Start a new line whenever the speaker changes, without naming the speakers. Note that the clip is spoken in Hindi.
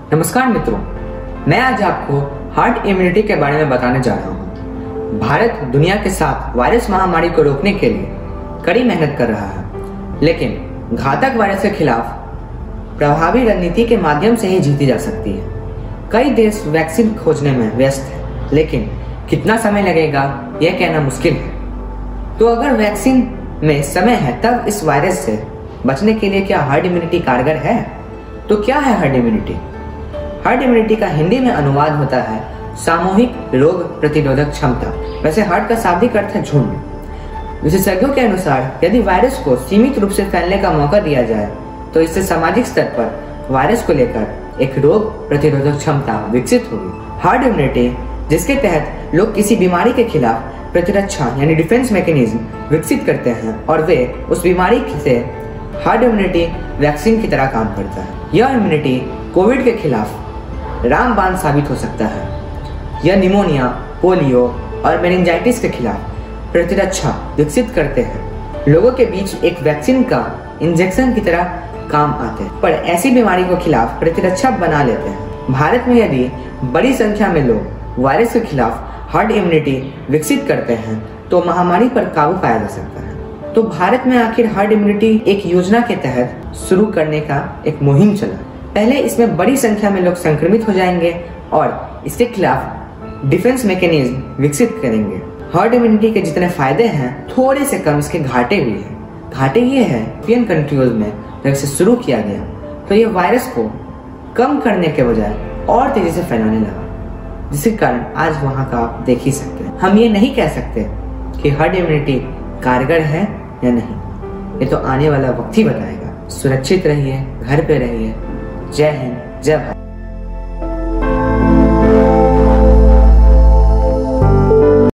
नमस्कार मित्रों, मैं आज आपको हर्ड इम्यूनिटी के बारे में बताने जा रहा हूँ। भारत दुनिया के साथ वायरस महामारी को रोकने के लिए कड़ी मेहनत कर रहा है, लेकिन घातक वायरस के खिलाफ प्रभावी रणनीति के माध्यम से ही जीती जा सकती है। कई देश वैक्सीन खोजने में व्यस्त हैं, लेकिन कितना समय लगेगा यह कहना मुश्किल है। तो अगर वैक्सीन में समय है, तब इस वायरस से बचने के लिए क्या हर्ड इम्यूनिटी कारगर है? तो क्या है हर्ड इम्यूनिटी? हर्ड इम्यूनिटी का हिंदी में अनुवाद होता है सामूहिक रोग प्रतिरोधक क्षमता। वैसे हर्ड का शाब्दिक अर्थ है झुंड। विशेषज्ञों के अनुसार यदि वायरस को सीमित रूप से फैलने का मौका दिया जाए तो इससे सामाजिक स्तर पर वायरस को लेकर एक रोग प्रतिरोधक क्षमता विकसित होगी। हर्ड इम्यूनिटी, जिसके तहत लोग किसी बीमारी के खिलाफ प्रतिरक्षा यानी डिफेंस मैकेनिज्म विकसित करते हैं और वे उस बीमारी से हर्ड इम्यूनिटी वैक्सीन की तरह काम करता है। यह इम्यूनिटी कोविड के खिलाफ रामबाण साबित हो सकता है। यह निमोनिया, पोलियो और मेनिंजाइटिस के खिलाफ प्रतिरक्षा विकसित करते हैं। लोगों के बीच एक वैक्सीन का इंजेक्शन की तरह काम आते हैं, पर ऐसी बीमारी के खिलाफ प्रतिरक्षा बना लेते हैं। भारत में यदि बड़ी संख्या में लोग वायरस के खिलाफ हर्ड इम्यूनिटी विकसित करते हैं तो महामारी पर काबू पाया जा सकता है। तो भारत में आखिर हर्ड इम्यूनिटी एक योजना के तहत शुरू करने का एक मुहिम चला। पहले इसमें बड़ी संख्या में लोग संक्रमित हो जाएंगे और इसके खिलाफ डिफेंस मैकेनिज्म विकसित करेंगे। हर्ड इम्यूनिटी के जितने फायदे हैं, थोड़े से कम इसके घाटे भी हैं। घाटे ये है, यूरोपियन कंट्रीज में जब इसे शुरू किया गया तो ये वायरस को कम करने के बजाय और तेजी से फैलाने लगा, जिसके कारण आज वहां का आप देख ही सकते हैं। हम ये नहीं कह सकते कि हर्ड इम्यूनिटी कारगर है या नहीं, ये तो आने वाला वक्त ही बताएगा। सुरक्षित रहिए, घर पे रहिए। जय हिंद, जय भारत।